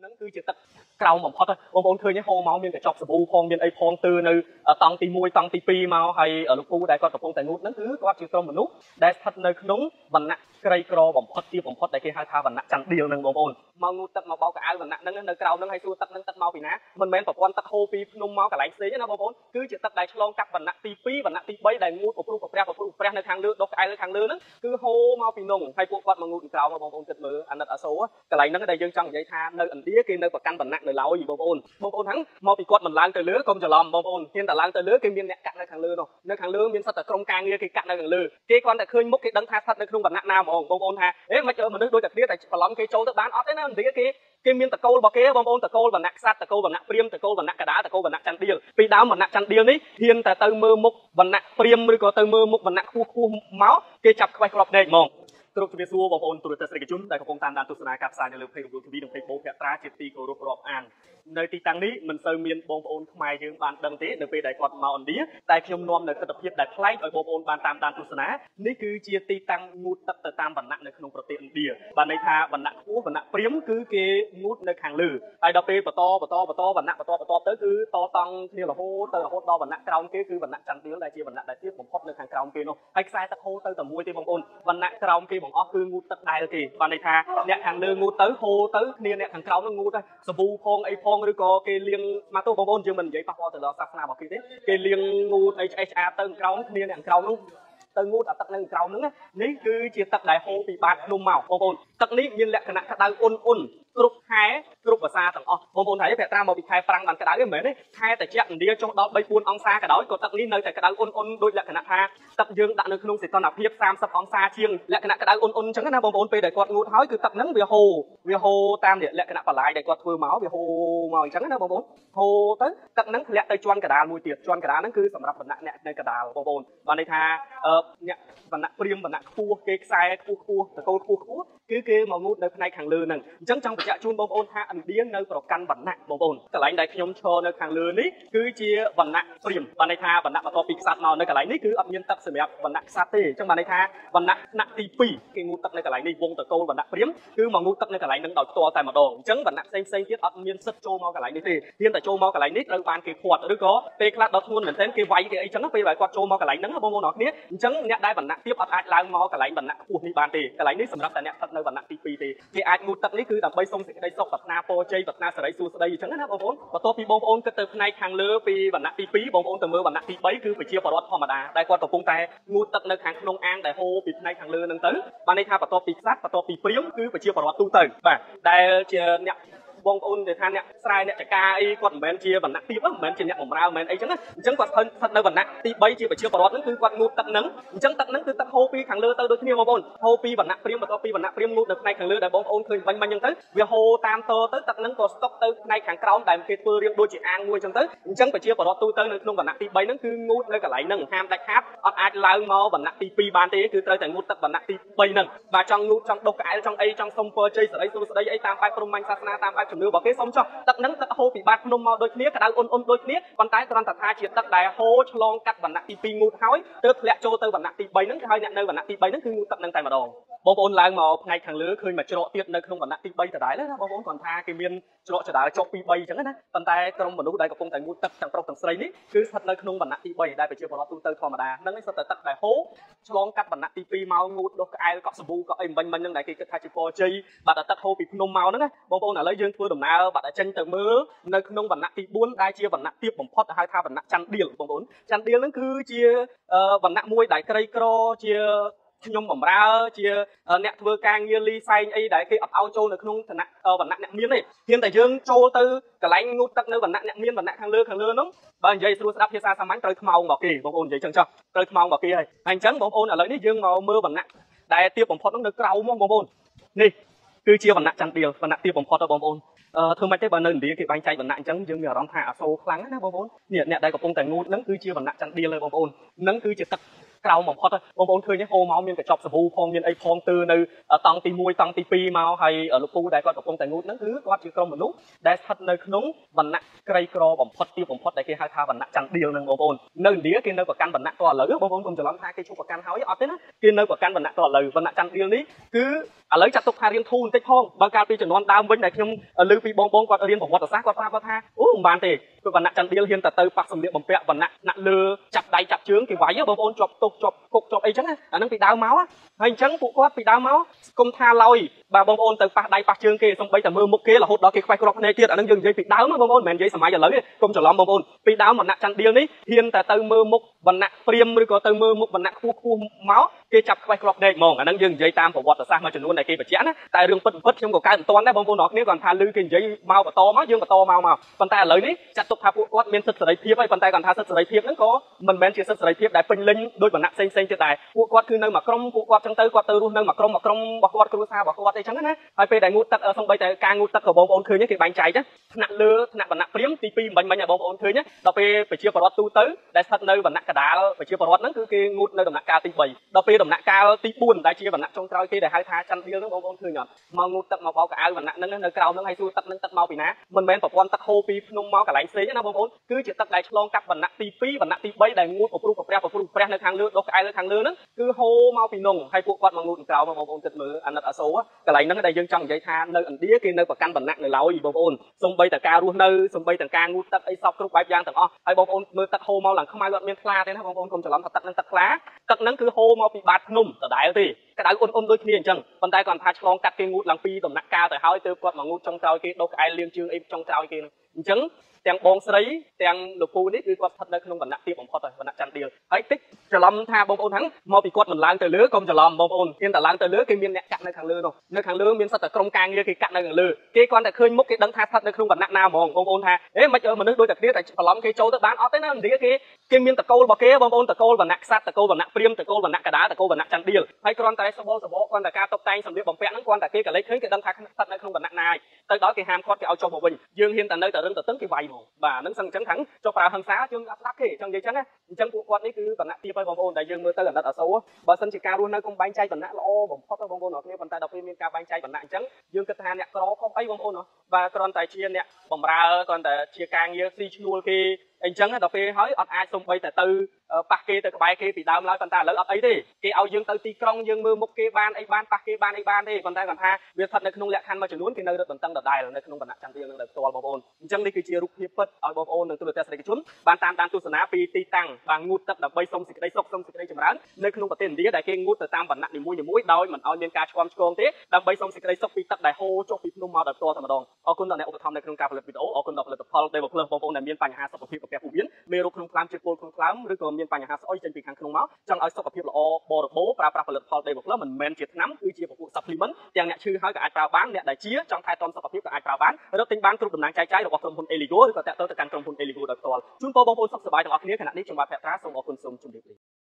ហ្នឹងគឺជាទឹកក្រោមបំផុតបងប្អូនឃើញហូរមកមានកញ្ចប់សាប៊ូផងមានអីផងទើនៅតង់ទី1តង់ទី2មកហើយលោកពូដែលគាត់កំពុងតែងូតហ្នឹងគឺគាត់ជាក្រុមមនុស្សដែលស្ថិតនៅក្នុងវណ្ណៈក្រីក្របំផុតទីបំផុតដែលគេហៅថាវណ្ណៈចន្ទដៀលហ្នឹងបងប្អូនមកងូតទឹកមកបោកកៅអៅវណ្ណៈហ្នឹងនៅក្រោមហ្នឹងហើយសួរទឹកហ្នឹងទឹកមកពីណាមិនមែនប្រព័ន្ធទឹកហូរពីភ្នំមកកន្លែងផ្សេងទេណាបងប្អូនគឺជាទឹកដែលឆ្លងកាត់វណ្ណៈទី2វណ្ណៈទី3ដែលងូតប្រព្រឹត្តព្រះនៅខាងលើដុសកៅអៅនៅខាងលើហ្នឹងគឺហូរមកពីនងហើយពួកគាត់មកងូតក្រោមបងប្អូនគិតមើលអាណិតអាសូរកន្លែងហ្នឹងដែលយើងចង់និយាយថានៅឥណ្ឌាគេនៅប្រកាន់វណ្ណៈនៅឡើយបងប្អូនហ្នឹងមកពីគាត់មិនឡើងទៅលើកុំច្រឡំបងប្អូនហ៊ានតែឡើងទៅលើគេមានអ្នកកាត់នៅខាងលើនោះនៅខាងលើមានសិតតែក្រុមការងារគេកាត់នៅខាងលើគេគ្រាន់តែឃើញមុខគេដឹងថាស្ថិតនៅក្នុងវណ្ណៈណាហ្មងបងប្អូនថាមិនមនុស្សដូចតែគ្នាតែច្រឡំគេចូលទៅបានអត់ទេណាឥណ្ឌាគេមានតកូលរបស់គេបងប្អូនតកូលវណ្ណៈក្សត្រតកូលវណ្ណៈព្រាហ្មណ៍តកូលវណ្ណៈកដាលតកូលវណ្ណៈចន្ទដៀលពីដើមវណ្ណៈចន្ទដៀលនេះហ៊ានតែទៅមើលមុខវណ្ណៈព្រាហ្មណ៍ឬក៏ទៅមើលមុខវណ្ណៈខ្ពស់មកគេចាប់ខ្វេះក្របភ្នែកហ្មងគ្រប់ជំរាបសួរបងប្អូនទូរទស្សនិកជនដែលកំពុងតាមដានទស្សនាការផ្សាយនៅលើ Page YouTube និង Page បូភត្រាជាទីគោរពរាប់អាននៅទីតាំងនេះមិនសូវមានបងប្អូនខ្មែរយើងបានដឹងទេនៅពេលដែលគាត់មកឥណ្ឌាតែខ្ញុំនាំនៅទស្សនវិជ្ជាដែលប្លែកឲ្យបងប្អូនបានតាមដានទស្សនានេះគឺជាទីតាំងងូតទឹកទៅតាមវណ្ណៈនៅក្នុងប្រទេសឥណ្ឌាបានន័យថាវណ្ណៈខ្ពស់វណ្ណៈព្រាហ្មណ៍គឺគេងូតនៅខាងលើហើយដល់ពេលបន្តវណ្ណៈបន្តទៅគឺតតង់គ្នារហូតដល់វណ្ណៈក្រោមគេគឺវណ្ណៈចន្ទដៀលដែលជាវណ្ណៈដែលទៀតបំផុតនៅខាងក្រោមគេនោះហើយខ្សែទឹកហូរទៅតែមួយទេបងប្អូនវណ្ណៈក្រោមគេបង្អស់គឺងូតទឹកដែលគេបានន័យថាអ្នកខាងលើងូតទៅហូរទៅគ្នាអ្នកខាងក្រោមនឹងងូតទៅសាប៊ូផងអីផងឬក៏គេលាងមកទៅបងប្អូនយើងមិននិយាយប៉ះពាល់ទៅដល់សាសនារបស់គេទេគេលាងងូតអីឆ្អេះឆ្អាបទៅក្រោមគ្នាអ្នកក្រោមនោះទៅងូតអាទឹកនៅក្រោមហ្នឹងនេះគឺជាទឹកដែលហូរពីបាតភ្នំមកបងប្អូនទឹកនេះមានលក្ខណៈក្តៅអ៊ុនគ្រប់ខែគ្រប់ភាសាទាំងអស់បងប្អូនហើយប្រាក់ត្រាមកពីខែប្រាំងបានក្តៅទេមែនទេខែត្រជាក់ឥណ្ឌាចុះដល់ 3-4 អង្សាក៏ដោយក៏ទឹកនេះនៅតែក្តៅអ៊ុនដូចលក្ខណៈថាទឹកយើងដាក់នៅក្នុងសីតុណ្ហភាព30អង្សាជាងលក្ខណៈក្តៅអ៊ុនអញ្ចឹងណាបងប្អូនពេលដែលគាត់ងូតហើយគឺទឹកហ្នឹងវាហូរតាមលក្ខណៈបលាយដែលគាត់ធ្វើមកវាហូរមកអញ្ចឹងណាបងប្អូនហូរទៅទឹកហ្នឹងធ្លាក់ទៅជាន់កដាលមួយទៀតជាន់កដាលហ្នឹងគឺសម្រាប់វណ្ណៈអ្នកនៅកដាលបងប្អូនបានន័យថាអ្នកវណ្ណៈព្រាហ្មណ៍វណ្ណៈខ្ពស់គេខ្សែខ្ពស់តកូលខ្ពស់គឺគេមកងូតនៅផ្នែកខាងលើហ្នឹងអញ្ចឹងចង់បញ្ជាក់ជូនបងប្អូនថាឥណ្ឌានៅប្រកាន់វណ្ណៈបងប្អូនកន្លែងដែលខ្ញុំឈរនៅខាងលើនេះគឺជាវណ្ណៈព្រាហ្មណ៍បានន័យថាវណ្ណៈបន្ទាប់ពីក្សត្រមកនៅកន្លែងនេះគឺអត់មានទឹកសម្រាប់វណ្ណៈក្សត្រទេអញ្ចឹងបានន័យថាវណ្ណៈថ្នាក់ទី2គេងូតទឹកនៅកន្លែងនេះវងតកូលវណ្ណៈព្រាហ្មណ៍គឺមកងូតទឹកនៅកន្លែងហ្នឹងដោយផ្ទាល់តែម្ដងអញ្ចឹងវណ្ណៈផ្សេងទៀតអត់មានសិទ្ធចូលមកកន្លែងនេះទេហ៊ានតែចូលមកកន្លែងនេះត្រូវបានគេឃាត់ឬក៏ពេលខ្លះដល់ធ្ងន់មែនទែនគេវាយគេអីចឹងពេលដែលគាត់ចូលមកកន្លែងហ្នឹងបងប្អូនអរគ្នាអញ្ចឹងអ្នកដែលវណ្ណៈទាបអត់អាចឡើងមកកន្លែងវណ្ណៈខ្ពស់នេះបានទេកន្លែងនេះសម្រាប់តែអ្នកស្ថិតនៅវណ្ណៈទី2ទេគេអាចងូតទឹកនេះគឺដើម្បីសុំសេចក្តីសុខប្រាថ្នាពរជ័យប្រាថ្នាសិរីសួស្តីអញ្ចឹងណាបងប្អូនបន្ទាប់ពីបងប្អូនគិតទៅផ្នែកខាងលើពីវណ្ណៈទី2បងប្អូនទៅមើលវណ្ណៈទី3គឺប្រជាពលរដ្ឋធម្មតាដែលគាត់កំពុងតែងូតទឹកនៅខាងក្នុងអាងដែលហូរពីផ្នែកខាងលើហ្នឹងទៅបានន័យថាបន្ទាប់ពីក្សត្របន្ទាប់ពីព្រាហ្មណ៍គឺប្រជាពលរដ្ឋទូទៅបាទដែលជាអ្នកបងប្អូនដែលថាអ្នកស្រែអ្នកចការអីគាត់មិនមែនជាវណ្ណៈទាបមិនមែនជាអ្នកបម្រើមិនមែនអីចឹងណាអញ្ចឹងគាត់ស្ថិតនៅវណ្ណៈទី3ជាប្រជាពលរដ្ឋហ្នឹងគឺគាត់ងូតទឹកហ្នឹងអញ្ចឹងទឹកហ្នឹងគឺទឹកហូរពីខាងលើទៅដូចគ្នាបងប្អូនហូរពីវណ្ណៈព្រាហ្មណ៍បន្ទាប់ពីវណ្ណៈព្រាហ្មណ៍ងូតនៅផ្នែកខាងលើដែលបងប្អូនឃើញបាញ់អញ្ចឹងទៅវាហូរតាមតទៅទឹកហ្នឹងក៏ស្តុកទៅផ្នែកខាងក្រោមដែលគេធ្វើរៀងដូចជាអាងមួយអញ្ចឹងទៅអញ្ចឹងប្រជាពលរដ្ឋទូទៅនៅក្នុងវណ្ណៈទី3ហ្នឹងគឺងូតនៅកន្លែងហ្នឹងហាមដាច់ខាតអត់អាចឡើងមកវណ្ណៈទី2បានទេគឺត្រូវតែងូតទឹកវណ្ណៈទី3ហ្នឹងបាទចង់ងូតចង់ដុសក្អែលចង់អីចង់សុំពរជ័យសិរីសួស្តីអីតាមបែបព្រហ្មញ្ញសាសនាតាមបែបជំនឿរបស់គេសុំចុះទឹកហ្នឹងទឹកហូរពីបាតភ្នំមកដូចគ្នាក្តៅអ៊ុនដូចគ្នាប៉ុន្តែគ្រាន់តែថាជាទឹកដែលហូរឆ្លងកាត់វណ្ណៈទី2ងូតហើយទើបធ្លាក់ចូលទៅវណ្ណៈទី3ហ្នឹងហើយអ្នកនៅវណ្ណៈទី3ហ្នឹងគឺងូតទឹកហ្នឹងតែម្ដងបងប្អូនឡើងមកផ្នែកខាងលើឃើញមួយច្រកទៀតនៅក្នុងវណ្ណៈទី3ដដែលណាបងប្អូនគាត់ថាគេមានច្រកចដាលចុះ2 3អញ្ចឹងណាប៉ុន្តែក្រុមមនុស្សដែលកំពុងតែងូតទឹកទាំងប្រុសទាំងស្រីនេះគឺស្ថិតនៅក្នុងវណ្ណៈទី3ដែលប្រជាពលរដ្ឋទូទៅធម្មតាហ្នឹងឯងសុទ្ធតែទឹកដែលហូរឆ្លងកាត់វណ្ណៈទី2មកងូតដុសក្អែលកក់សាប៊ូកក់អីមិញហ្នឹងដែលគេគិតថាជាពរជ័យបាត់តែទឹកហូរពីភ្នំមកហ្នឹងណាបងប្អូនឥឡូវយើងធ្វើដំណើរបាត់តែចេញទៅមើលនៅក្នុងវណ្ណៈទី4ដែលជាវណ្ណៈទាបបំផុតហៅថាវណ្ណៈចន្ទដៀលបងប្អូនចន្ទដៀលហ្នឹងគឺជាវណ្ណៈមួយដែលក្រីក្រជាខ្ញុំបម្រើជាអ្នកធ្វើការងារលីសែងអីដែលគេអត់ឲ្យចូលនៅក្នុងឋានៈវណ្ណៈអ្នកមានទេហ៊ានតែយើងចូលទៅកន្លែងងូតទឹកនៅវណ្ណៈអ្នកមានវណ្ណៈខាងលើហ្នឹងបើនិយាយស្រួលស្ដាប់ភាសាសាមញ្ញត្រូវថ្មោងរបស់គេបងប្អូននិយាយចឹងចុះត្រូវថ្មោងរបស់គេហើយអញ្ចឹងបងប្អូនឥឡូវនេះយើងមកមើលវណ្ណៈដែលទាបបំផុតហ្នឹងនៅក្រៅមកបងប្អូននេះគឺជាវណ្ណៈចន្ទដៀលវណ្ណៈទាបបំផុតបងប្អូនធ្វើម៉េចទេបើនៅឥណ្ឌាគេបែងចែកវណ្ណៈអញ្ចឹងយើងមានអារម្មណ៍ថាអាសូរខ្លាំងណាបងប្អូននេះអ្នកដែលកំពុងតែងូតហ្នឹងគឺជាវណ្ណៈចន្ទដៀលហើយបងប្អូនហ្នឹងគឺជាទឹកក្រោមបំផុតបងប្អូនឃើញហូរមកមានកញ្ចប់សាប៊ូផងមានអីផងទើនៅតង់ទី1តង់ទី2មកហើយលោកពូដែលគាត់កំពុងតែងូតហ្នឹងគឺគាត់ជាក្រុមមនុស្សដែលស្ថិតនៅក្នុងវណ្ណៈក្រីក្របំផុតទីបំផុតដែលគេហៅថាវណ្ណៈចន្ទដៀលហ្នឹងបងប្អូននៅឥណ្ឌាគេនៅប្រកាន់វណ្ណៈតឥឡូវបងប្អូនកុំច្រឡំថាគេឈប់ប្រកាន់ហើយអត់ទេណាគេនៅប្រកាន់វណ្ណៈតឥឡូវវណ្ណៈចន្ទដៀលនេះគឺឥឡូវចាត់ទុកថារៀងធូរបន្តិចផងបើកាលពីជំនាន់ដើមវិញដែលខ្ញុំឮពីបងគាត់រៀនប្រវត្តិសាស្ត្រគាត់ប្រាប់ថាអូមិនបានទេគឺវណ្ណៈចន្ទដៀលហ៊ានតែទៅប៉ះសម្លៀកបំពាក់វណ្ណៈណាក់លើចាប់ដៃចាប់ជើងគេវាយបងប្អូនជាប់ទុកជាប់គុកជាប់អីចឹងអាហ្នឹងពីដើមមកហើយអញ្ចឹងពួកគាត់ពីដើមមកគុំថាឡើយបាទបងប្អូនទៅប៉ះដៃប៉ះជើងគេសំបីតែមើលមុខគេរហូតដល់គេខ្វេះក្រក់ភ្នែកទៀតអាហ្នឹងយើងនិយាយពីដើមបងប្អូនមិនមែននិយាយសម័យឥឡូវទេគុំច្រឡំបងប្អូនពីដើមវណ្ណៈចន្ទដៀលនេះហ៊ានតែទៅមើលមុខវណ្ណៈព្រាហ្មណ៍ឬក៏ទៅមើលមុខវណ្ណៈខ្ពស់មកគេចាប់ខ្វេះក្រក់ភ្នែកហ្មងអាហ្នឹងយើងនិយាយតាមប្រវត្តិសាស្ត្រមួយចំនួនដែលគេបញ្ជាក់ណាតែរឿងពិតខ្ញុំក៏កើតមិនទាន់ដែរបងប្អូនទាំងគ្នាគាត់ថាឮគេនិយាយមកបន្តមកយើងបន្តមកប៉ុន្តែឥឡូវនេះចាត់ទុកថាពួកគាត់មានសិទ្ធិសេរីភាពហើយប៉ុន្តែគាត់ថាសិទ្ធិសេរីភាពហ្នឹងក៏មិនមែនជាសិទ្ធិសេរីភាពដែលពេញលេញដោយវណ្ណៈផ្សេងទៀតដែរពួកគាត់គឺនៅមួយក្រុមពួកគាត់ចឹងទៅគាត់ទៅរស់នៅមួយក្រុមរបស់គាត់គ្រួសាររបស់គាត់អីចឹងណាហើយពេលដែលងូតទឹកសំបីតែការងូតទឹកក៏បងប្អូនឃើញគេបែងចែកណាថ្នាក់លើថ្នាក់វណ្ណៈព្រាហ្មណ៍ទី2មិញឲ្យបងប្អូនឃើញដល់ពេលប្រជាពលរដ្ឋទូទៅដែលស្ថិតនៅវណ្ណៈកដាលប្រជាពលរដ្ឋហ្នឹងគឺគេងូតនៅដំណាក់កាលទី3ដល់ពេលដំណាក់កាលទី4ដែលជាវណ្ណៈចុងក្រោយគេដែលហៅថាចន្ទដៀលហ្នឹងបងប្អូនឃើញអត់មកងូតទឹកមកបោកកៅអៅវណ្ណៈហ្នឹងនៅក្រោមហ្នឹងហើយសួរទឹកហ្នឹងទឹកមកពីណាមិនមែនប្រព័ន្ធទឹកហូរពីភ្នំមកកន្លែងផ្សេងណាបងប្អូនគឺជាទឹកដែលឆ្លងកាត់វណ្ណៈទី2វណ្ណៈទី3ដែលងូតប្រព្រឹត្តនៅខាងលើដុសក្អែលនៅខាងលើហ្នឹងគឺហូរមកពីនោះហើយពួកគាត់មកងូតក្រោមបងប្អូនគិតមើលអាណិតអាសូរកន្លែងហ្នឹងដែលយើងចង់និយាយថានៅឥណ្ឌាគេនៅប្រកាន់វណ្ណៈនៅឡើយបងប្អូនសំបីតការរស់នៅសំបីតការងូតទឹកអីសពគ្រប់បែបយ៉ាងទាំងអស់ហើយបងប្អូនមើលទឹកហូរមកឡើងខ្មៅអត់មានថ្លាទេណាបងប្អូនកុំច្រឡំថាទឹកហ្នឹងទឹកថ្លាទឹកហ្នឹងគឺហូរមកពីបាតភ្នំដដែលទេក្តៅអ៊ុនដូចគ្នាអញ្ចឹងប៉ុន្តែគាត់ថាឆ្លងកាត់គេងូតឡើងពីដំណាក់កាលទៅហើយទើបគាត់មកងូតចុងក្រោយគេដុសក្អែលលាងជើងអីចុងក្រោយគេហ្នឹងអញ្ចឹងទាំងបងស្រីទាំងលោកពូនេះគឺគាត់ស្ថិតនៅក្នុងវណ្ណៈទាបបំផុតហើយវណ្ណៈចន្ទដៀលហើយតិចច្រឡំថាបងប្អូនហ្នឹងមកពីគាត់មិនឡើងទៅលើកុំច្រឡំបងប្អូនគេតែឡើងទៅលើគេមានអ្នកកាត់នៅខាងលើនោះនៅខាងលើមានសិតតែក្រុមការងារគេកាត់នៅខាងលើគេគ្រាន់តែឃើញមុខគេដឹងថាស្ថិតនៅក្នុងវណ្ណៈណាហ្មងបងប្អូនថាហេមិនមនុស្សដូចតែគ្នាតែច្រឡំគេចូលទៅបានអត់ទេណាឥណ្ឌាគេមានតកូលរបស់គេបងប្អូនតកូលវណ្ណៈក្សត្រតកូលវណ្ណៈព្រាហ្មណ៍តកូលវណ្ណៈកដាលតកូលវណ្ណៈចន្ទដៀលហើយគ្រាន់តែសបល់គ្រាន់តែការតុបតែងសម្លៀកបំពាក់ហ្នឹងគ្រាន់តែគេកលេចឃើញគេដឹងថាស្ថិតនៅក្នុងវណ្ណៈណាទៅដល់គេហាមឃាត់គេឲ្យចុះមកវិញយើងហ៊ានតែនៅតែរឹងទៅគេវាយហ្មងបាទហ្នឹងសឹងអញ្ចឹងខាងចុះប្រើហិង្សាយើងអត់ស្ដាប់គេអញ្ចឹងនិយាយអញ្ចឹងណាអញ្ចឹងពួកគាត់នេះគឺវណ្ណៈទាបហើយបងប្អូនដែលយើងមើលទៅអាណិតអាសូរបើសិនជាការរស់នៅកុំបែងចែកវណ្ណៈល្អបំផុតបងប្អូនអរគ្នាប៉ុន្តែដល់ពេលមានការបែងចែកវណ្ណៈអញ្ចឹងយើងគិតថាអ្នកក្រខុសអីបងប្អូនបាទគ្រាន់តែជាអ្នកបម្រើគ្រាន់តែជាការងារស៊ីឈ្នួលគេអញ្ចឹងដល់ពេលហើយអត់អាចសំបីតែទៅប៉ះគេទៅក្បែរគេពីដើមឡើយប៉ុន្តែឥឡូវអត់អីទេគេឲ្យយើងទៅទីក្រុងយើងមើលមុខគេបានអីបានប៉ះគេបានអីបានទេប៉ុន្តែគាត់ថាវាស្ថិតនៅក្នុងលក្ខខណ្ឌមួយចំនួនគេនៅរឹតបន្តឹងដដែលនៅក្នុងវណ្ណៈចន្ទដៀលនឹងដោយផ្ទាល់បងប្អូនអញ្ចឹងនេះគឺជារូបភាពពិតឲ្យបងប្អូននិងទូរទស្សនិកជនបានតាមដានទស្សនាពីទីតាំងបានងូតទឹកដើម្បីសុំសេចក្តីសុខសុំសេចក្តីចម្រើននៅក្នុងប្រទេសឥណ្ឌាដែលគេងូតទៅតាមវណ្ណៈនីមួយៗដោយមិនឲ្យមានការឆ្គាំឆ្គងទេដើម្បីសុំសេចក្តីសុខពីទឹកដែលហូរចុះពីភ្នំមកដោយផ្ទាល់តែម្ដងអរគុណដល់អ្នកឧបត្ថម្ភនៅក្នុងការផលិតវីដេអូអរគុណដល់ផលិតផល Devil Plus បងប្អូនដែលមានបញ្ហាសុខភាពកាពះពោះវៀនមេរោគក្នុងខ្លាំងជាតិពុលក្នុងខ្លាំងឬក៏មានបញ្ហាស្អុយចេញពីខាងក្នុងមកចង់ឲ្យសុខភាពល្អបរិបូរប្រើប្រាស់ផលិតផល Devil Plus មិនមែនជាថ្នាំគឺជាពពួក supplement ទាំងអ្នកឈឺហើយក៏អាចប្រើបានអ្នកដែលជាចង់ថែទាំសុខភាពក៏អាចប្រើបានរកទិញបានគ្រប់តំណែងចែកចាយរបស់ក្រុមហ៊ុន Eligo ឬក៏តាក់ទងទៅកាន់ក្រុមហ៊ុន Eligo ដោយផ្ទាល់ជូនពរបងប្អូនសុខសប្បាយទាំងអស់គ្នាខណៈនេះខ្ញុំបាទភក្ត្រាសូមអរគុណសូមជម្រាបលា